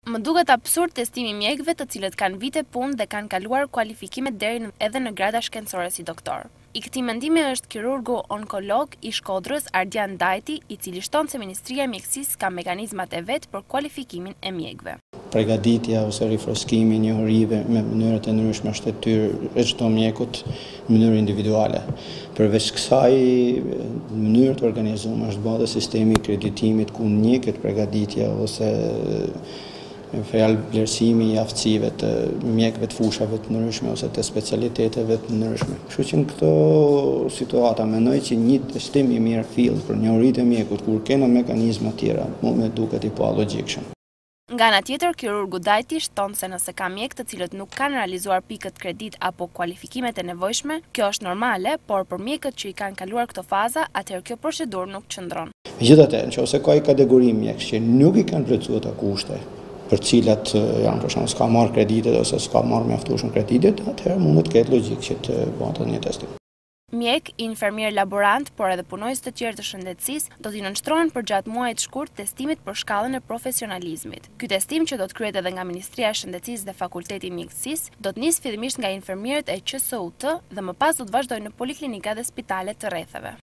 Më duket absurd testimi mjekëve të cilët kanë vite punë dhe kanë kaluar kualifikimet deri edhe në grada shkencore si doktor. I këtij mendimi është kirurgu onkolog i Shkodrës Ardian Dajti, i cili shton se Ministria e Mjekësisë ka mekanizmat e vet për kualifikimin e mjekëve. Përgatitja ose rifroskimi njohurive me mënyrat e ndryshme shtetyrë e çdo mjekut në mënyrë individuale. Përveç kësaj, në mënyrë të organizuar është bërë sistemi i kreditimit ku njeket përgatitja ose fjalë vlerësimi i aftësive të mjekëve të fushave të ndryshme ose të specialiteteve të ndryshme. Kështu që në këto situata mendoj që një testim i mirë fill për njohuritë e mjekut kur kena mekanizma të tjera, më duket i palogjikshem. Nga ana tjetër, kirurgu Dajti shton se nëse ka mjekë të cilët nuk kanë realizuar pikët kredit apo kualifikimet e nevojshme, kjo është normale, por për mjekët që i kanë kaluar këto faza, atëherë kjo procedurë nuk qëndron. Megjithatë, nëse ka një kategori mjekësh që nuk i kanë plotësuar ato kushte, për cilat janë për shembull s'ka marrë kreditet ose s'ka marrë mjaftueshëm kreditet, atëherë mund të ketë logjikë që të bëhet një testim. Mjek, infermier laborant, por edhe punojës të tjerë të shëndetësisë do t'i nënshtrohen për gjatë muajit shkurt testimit për shkallën e profesionalizmit. Ky testim, që do të kryhet edhe nga Ministria e Shëndetësisë dhe Fakulteti i Mjekësisë, do të nisë fillimisht nga infermierët e QSUT dhe më pas do të vazhdojë në poliklinika dhe spitale të rrethave.